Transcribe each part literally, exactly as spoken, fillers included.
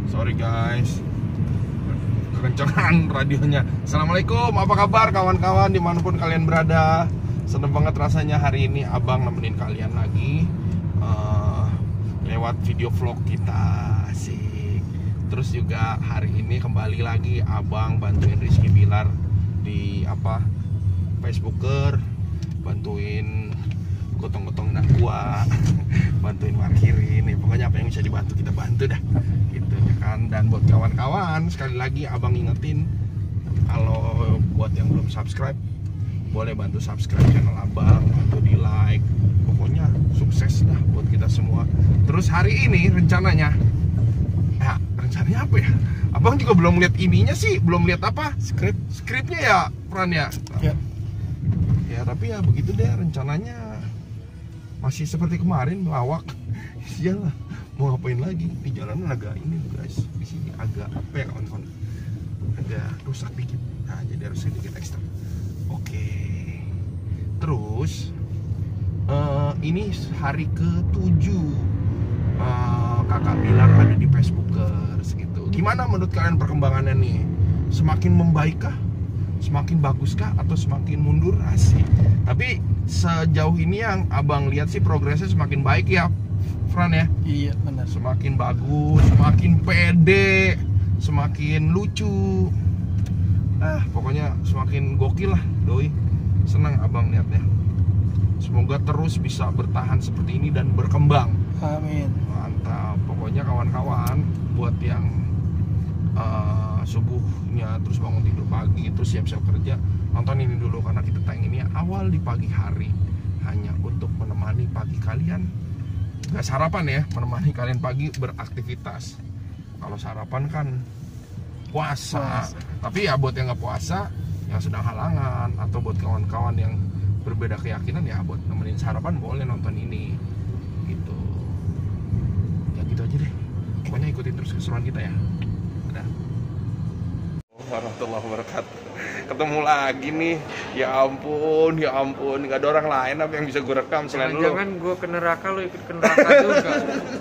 Sorry guys, kekencangan radionya. Assalamualaikum, apa kabar kawan-kawan dimanapun kalian berada. Seneng banget rasanya hari ini abang nemenin kalian lagi uh, lewat video vlog kita, asik. Terus juga hari ini kembali lagi abang bantuin Rizky Bilar di apa Facebooker, bantuin gotong-gotong gua, bantuin parkirin, ya pokoknya apa yang bisa dibantu kita bantu dah, gitu ya kan. Dan buat kawan-kawan, sekali lagi abang ingetin, kalau buat yang belum subscribe, boleh bantu subscribe channel abang, bantu di like, pokoknya sukses dah buat kita semua. Terus hari ini rencananya, ya rencananya apa ya? Abang juga belum lihat ininya sih, belum lihat apa skrip, skripnya ya, Fran ya. Ya. Ya tapi ya begitu deh rencananya. Masih seperti kemarin melawak. Iyalah, mau ngapain lagi? Di jalanan agak ini guys, di sini agak apa ya kawan-kawan? Agak rusak dikit. Nah, jadi harus sedikit ekstra. Oke. Terus uh, ini hari ketujuh uh, kakak Bilar ada di Facebookers gitu. Gimana menurut kalian perkembangannya nih? Semakin membaikkah? Semakin baguskah atau semakin mundur? Asik. Tapi sejauh ini yang abang lihat sih progresnya semakin baik ya, Fran ya. Iya benar. Semakin bagus, semakin pede, semakin lucu. Ah pokoknya semakin gokil lah, doi. Senang abang lihatnya. Semoga terus bisa bertahan seperti ini dan berkembang. Amin. Mantap. Pokoknya kawan-kawan, buat yang uh, subuhnya terus bangun tidur pagi terus siap-siap kerja, nonton ini dulu karena kita tayang ini awal di pagi hari, hanya untuk menemani pagi kalian. Gak sarapan ya, menemani kalian pagi beraktivitas. Kalau sarapan kan puasa. puasa. Tapi ya buat yang nggak puasa, yang sedang halangan, atau buat kawan-kawan yang berbeda keyakinan, ya buat nemenin sarapan boleh nonton ini gitu. Ya gitu aja deh. Pokoknya ikutin terus keseruan kita ya. Dadah. Warahmatullahi wabarakatuh. Ketemu lagi nih. Ya ampun, ya ampun, nggak ada orang lain apa yang bisa gue rekam selain lu. Jangan gue ke neraka, lu ikut ke neraka juga.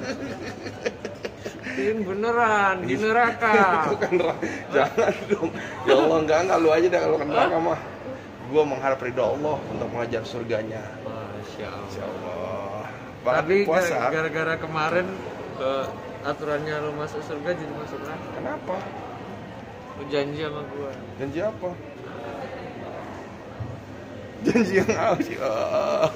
Ini beneran di neraka. Itu kan neraka. Jangan dong. Ya Allah, enggak enggak lu aja dah kalau ke neraka mah. Gue mengharap ridho Allah untuk mengajar surganya. Masya Allah. Masya Allah. Tapi puasa. gara-gara kemarin uh, aturannya lu masuk surga jadi masuk neraka. Kenapa? Lu janji sama gue. Janji apa? Janji yang apa sih? Oh.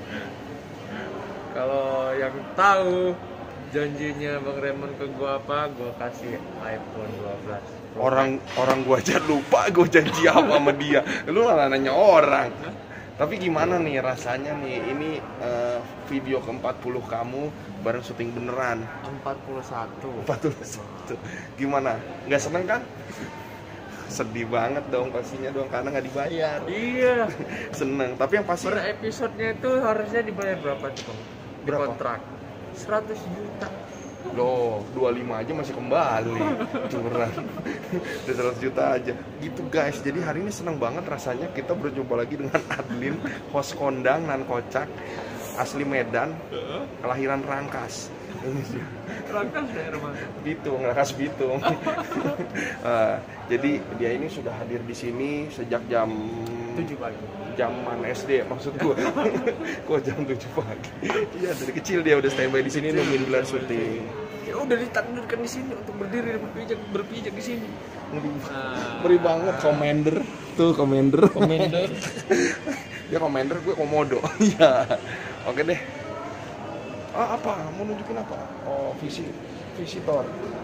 Kalau yang tahu janjinya Bang Raymond ke gue apa, gue kasih iPhone dua belas. Orang orang gue aja lupa gue janji apa sama dia. Lu malah nanya orang. Tapi gimana nih rasanya nih, ini uh, video ke empat puluh kamu bareng syuting beneran. empat puluh satu. empat puluh satu. Gimana? Nggak seneng kan? Sedih banget dong pastinya dong, karena nggak dibayar. Iya. Seneng, tapi yang pasti per episodenya itu harusnya dibayar berapa tuh Bang? Di Berapa? kontrak seratus juta. loh, dua puluh lima aja masih kembali. Curang. Udah seratus juta aja. Gitu guys. Jadi hari ini seneng banget rasanya kita berjumpa lagi dengan Adlin, host kondang nan kocak, asli Medan, kelahiran Rangkas. Ini sih. Rangkas daerah mana? Bitung, Rangkas Bitung. uh, jadi dia ini sudah hadir di sini sejak jam tujuh pagi. Zaman S D maksud gua. Kok jam tujuh pagi? Iya, dari kecil dia udah standby di sini nungguin Bilar syuting. Ya udah ditakdirkan di sini untuk berdiri dan berpijak berpijak di sini. Ngeri, Nah, ngeri banget, commander. Tuh commander. Commander. Dia commander, gue komodo. Iya. Oke deh. Ah, apa? Mau nunjukin apa? Oh, visi visitor.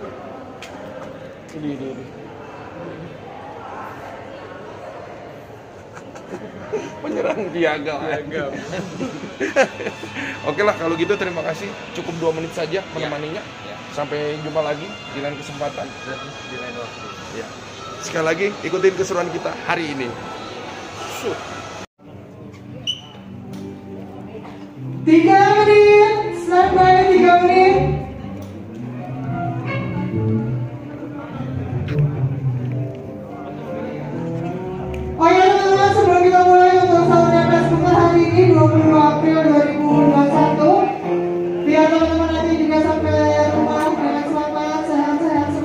Ini ini ini. Penyerang piagam. Piagam. Oke lah kalau gitu, terima kasih. Cukup dua menit saja menemaninya. Ya. Sampai jumpa lagi di lain kesempatan. Di lain waktu. Ya. Sekali lagi ikutin keseruan kita hari ini. Suh. Tiga menit, standby tiga menit. Oh ya teman-teman, sebelum kita mulai untuk sahurnya Facebook hari ini dua puluh dua April dua ribu dua puluh satu, biar teman-teman nanti juga sampai rumah dengan selamat, sehat-sehat semua.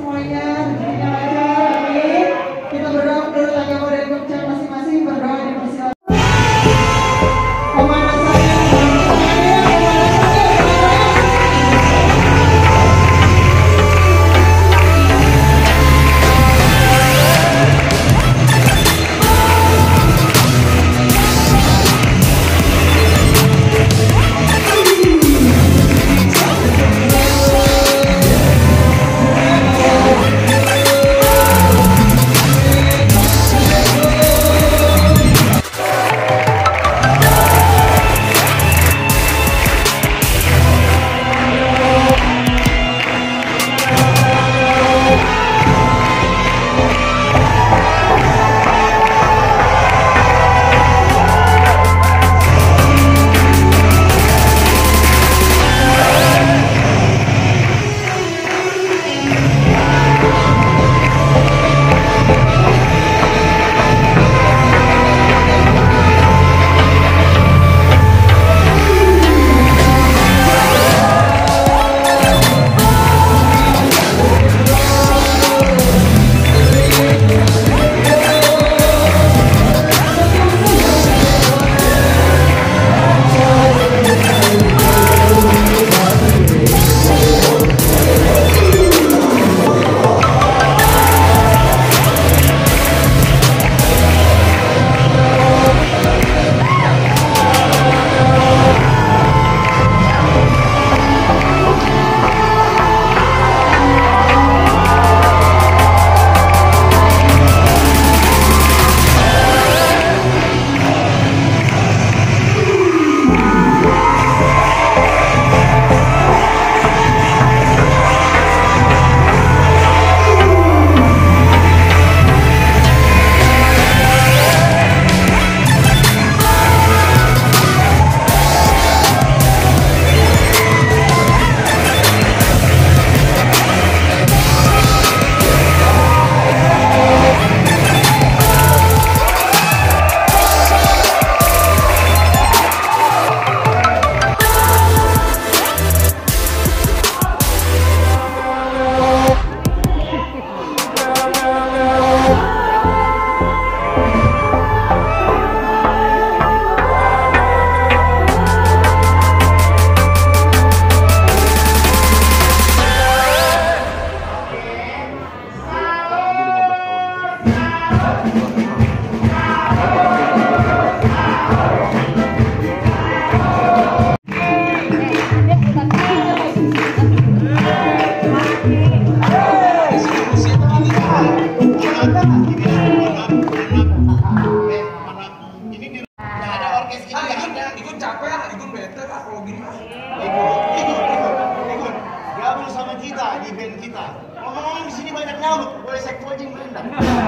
nyamuk, boleh saya kucing berendam.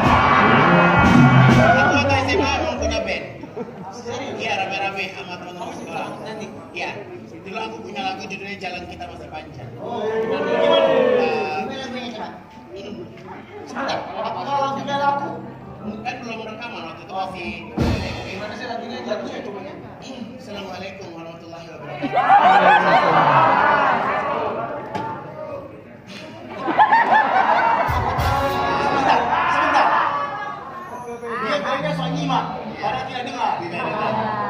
Aku atau S M A mau punya band. Iya, rame-rame sama teman-teman sekolah. Nanti, iya. Dulu aku punya lagu judulnya Jalan Kita Masih Panjang. Gimana? Gimana lagunya coba? Sebentar, kalau lagunya lagu, Kan belum rekaman waktu itu masih. gimana sih lagunya? Lagunya coba ya. Assalamualaikum warahmatullahi wabarakatuh. Sebentar, sebentar. Dia kayaknya soal nyimak, padahal tidak dengar. Tidak dengar.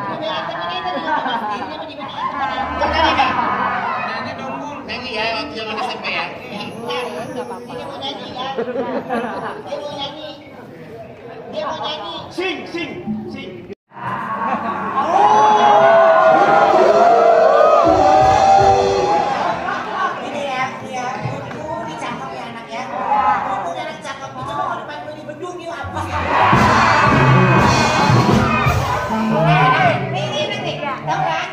Kau nyanyi nggak? Nyanyi dong, Bun. Nyanyi ya waktu zaman S M P ya. Dia mau nyanyi ya. Dia mau nyanyi. Dia mau nyanyi. Sing, sing, sing. Ini ya, ini ya. Kuku ini cakep ya anak ya. Kuku ini anak cakep. Itu mau depan gue di bedung yuk apa? Nih, nih, nih, nih. Tahu kan?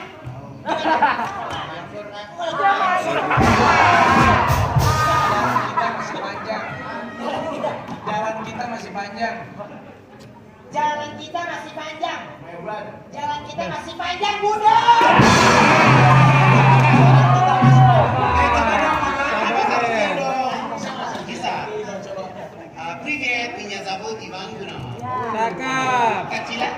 Jalan kita masih panjang. Jalan kita masih panjang. Jalan kita masih panjang, Bunda. Привет, меня зовут Иван Гунаван. Cakep. Kacila?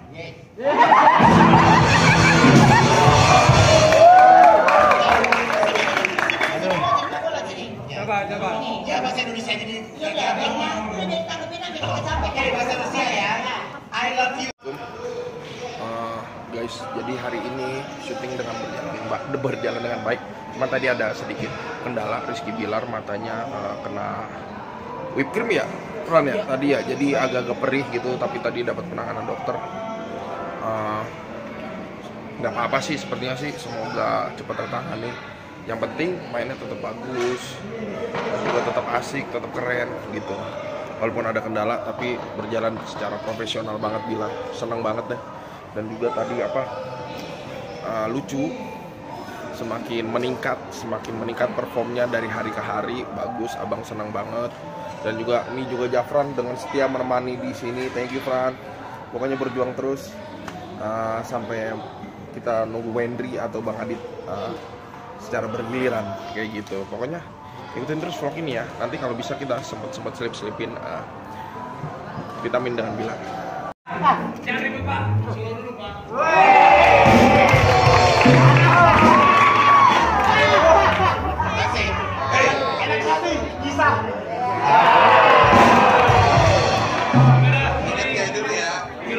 Coba, coba. Ya bahasa Indonesia jadi. Iya, iya, iya. Udah deh, tanggepin aja kalau capek. Oke, bahasa Rusia ya. I love you. Uh, guys, jadi hari ini syuting dengan berjalan, berjalan dengan baik. Cuma tadi ada sedikit kendala. Rizky Bilar matanya uh, kena whipped cream ya, Fran ya tadi ya. Jadi agak-agak perih gitu. Tapi tadi dapat penanganan dokter. Uh, nggak apa-apa sih, sepertinya sih. Semoga cepat tertangani. Yang penting mainnya tetap bagus, dan juga tetap asik, tetap keren gitu. Walaupun ada kendala, tapi berjalan secara profesional banget. Bilang senang banget deh. Dan juga tadi apa uh, lucu, semakin meningkat, semakin meningkat performnya dari hari ke hari. Bagus, abang senang banget. Dan juga ini juga Jafran dengan setia menemani di sini. Thank you Fran. Pokoknya berjuang terus uh, sampai kita nunggu Wendry atau Bang Adit uh, secara bergiliran kayak gitu. Pokoknya ikutin terus vlog ini ya. Nanti kalau bisa kita sempat-sempat selip-selipin uh, vitamin dengan Bilar. Jangan ribut, Pak. Sini dulu, Pak. Enak hati, bisa. Lihat dulu ya.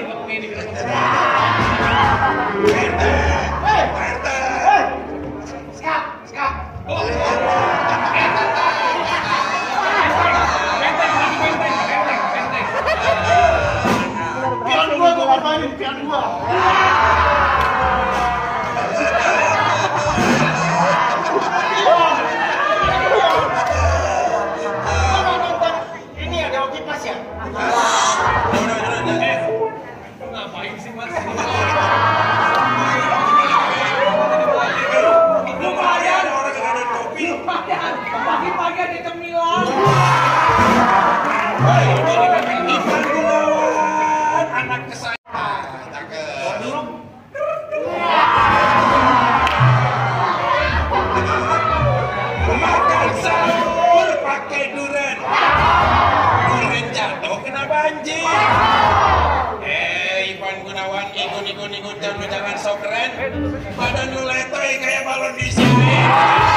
Skap, skap. Pion gua, gua korbanin, pion gua. Gua nonton ini ya, Dewa Kipas ya? Ngapain sih, Mas? Lumayan orang yang ada kopi. Pagi-pagi ada cemilan. Ivan Gunawan, anak kesayangan. Cakep. Makan sahur pakai duren. Duren jatuh kena banjir. Eh, Ivan Gunawan, ikut-ikut-ikut jangan jangan sok keren. Badan lu letoy kayak balon disyair.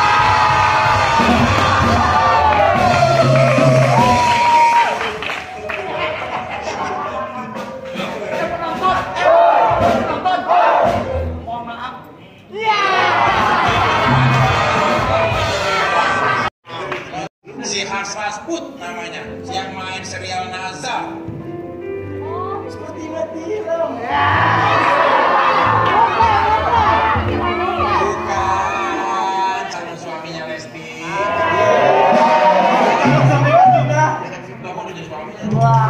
Si Has Rasput namanya, yang main serial Naza. Seperti mati film. Bukan, calon suaminya Lesti. Sampai kan juga. Nggak mau jadi suaminya.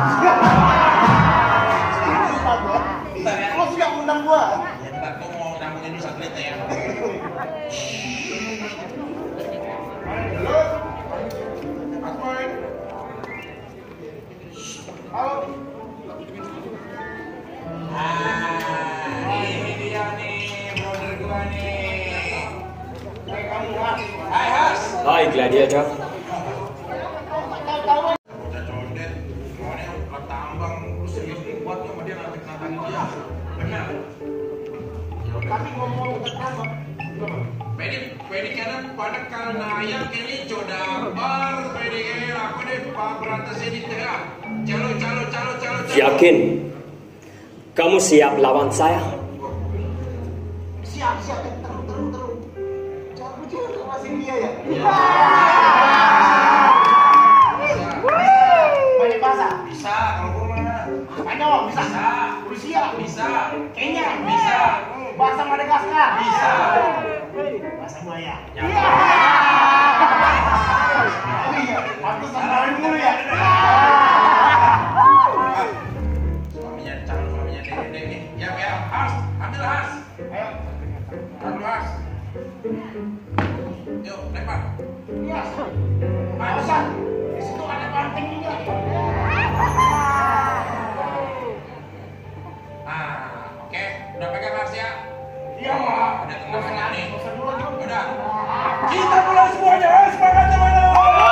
Bentar ya. Lo sudah undang gua. Ya, ntar gua mau nambungin dulu satelitnya ya. Halo. Asmoy. Hai Gladiator. Tapi ngomong tentang Pedi, pedi kanan pada karena ayam ini codabar, pedi kiri aku deh pak beratas di tengah. Calo, calo, calo, calo. Yakin? Kamu siap lawan saya? siap siap terus terus terus. Jangan bujuk masih dia ya. Banyak bahasa. Bisa, kalau gua mah. Spanyol bisa. Bisa. Rusia Bisa. Kenya Bisa. Bahasa Madagaskar Bisa. Bahasa buaya. Ya. Iya. Oh iya, pantesan main mulu ya. Suaminya calon suaminya deh deh nih. Ya ya, Has, ambil Has. Ayo. Ambil Has. Yuk, lempar. Iya. Pausan. Di situ ada banteng juga. Ah, oke, udah pegang Has ya. Iya, Pak. Udah tenang aja nih. Bosan dulu aja. Udah. Kita mulai semuanya, semangat teman-teman.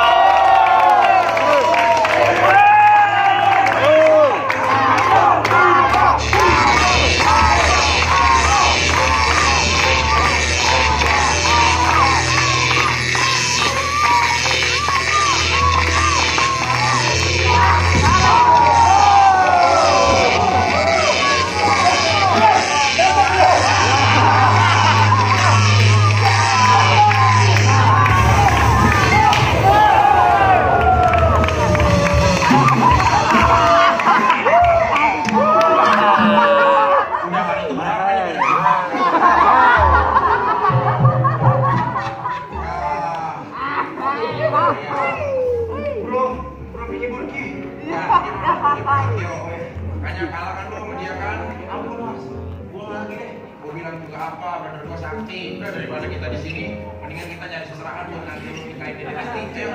Makanya kalah kan lu sama dia kan? Ampun, Mas. Gua lagi deh. Gue bilang juga apa, bener gue sakti. Udah daripada kita di sini, mendingan kita nyari seserahan buat nanti lu nikahin dia nanti. Ayo.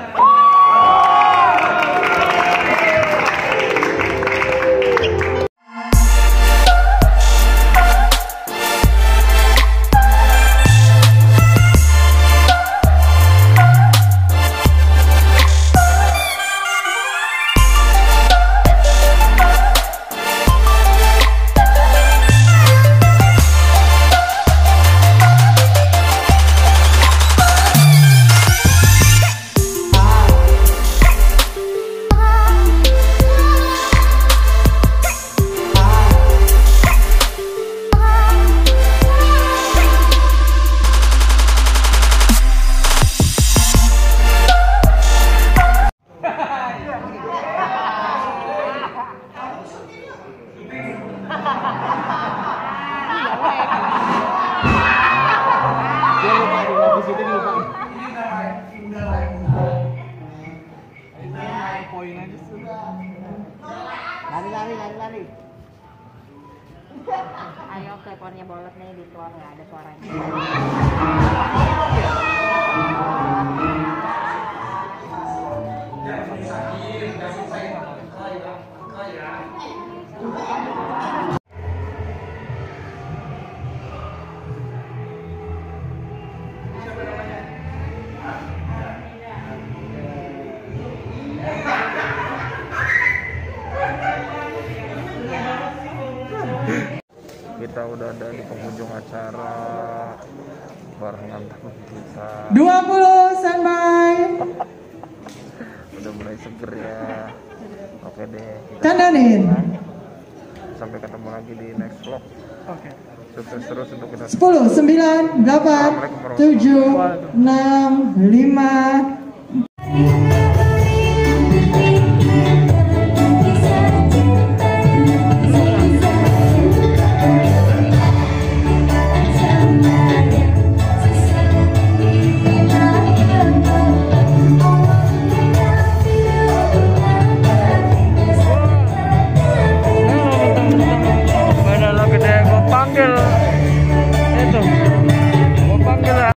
Lari lari lari lari. Ayo teleponnya bolot nih dituang nggak ada suaranya. Kita udah ada di penghujung acara barengan teman kita. dua puluh standby. Udah mulai seger ya. Oke deh. Kita Tandanin. sampai ketemu lagi di next vlog. Oke. Sukses terus untuk kita. sepuluh, sembilan, delapan, tujuh, enam, lima,